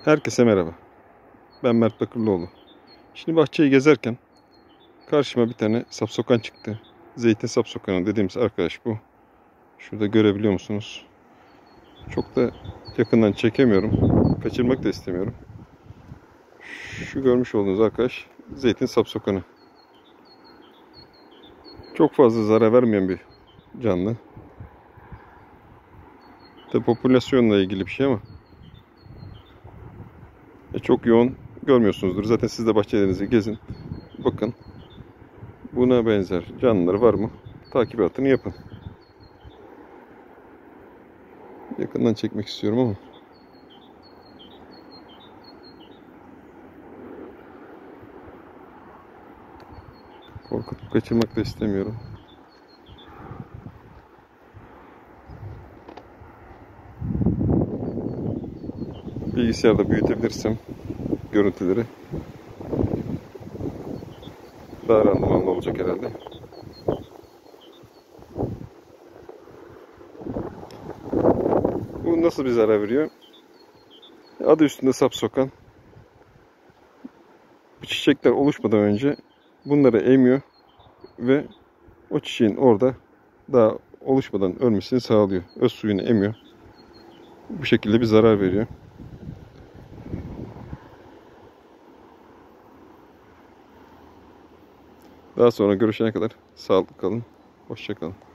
Herkese merhaba. Ben Mert Bakırlıoğlu. Şimdi bahçeyi gezerken karşıma bir tane sapsokan çıktı. Zeytin sapsokanı dediğimiz arkadaş bu. Şurada görebiliyor musunuz? Çok da yakından çekemiyorum. Kaçırmak da istemiyorum. Şu görmüş olduğunuz arkadaş zeytin sapsokanı. Çok fazla zarar vermeyen bir canlı. Tabi popülasyonla ilgili bir şey ama çok yoğun görmüyorsunuzdur. Zaten siz de bahçelerinizi gezin. Bakın. Buna benzer canlılar var mı? Takibatını yapın. Yakından çekmek istiyorum ama korkutup kaçırmak da istemiyorum. Bilgisayarda büyütebilirsem görüntüleri daha randımanlı olacak herhalde. Bu nasıl bir zarar veriyor? Adı üstünde sapsokan. Bu çiçekler oluşmadan önce bunları emiyor ve o çiçeğin orada daha oluşmadan ölmesini sağlıyor. Öz suyunu emiyor. Bu şekilde bir zarar veriyor. Daha sonra görüşene kadar sağlıklı kalın. Hoşça kalın.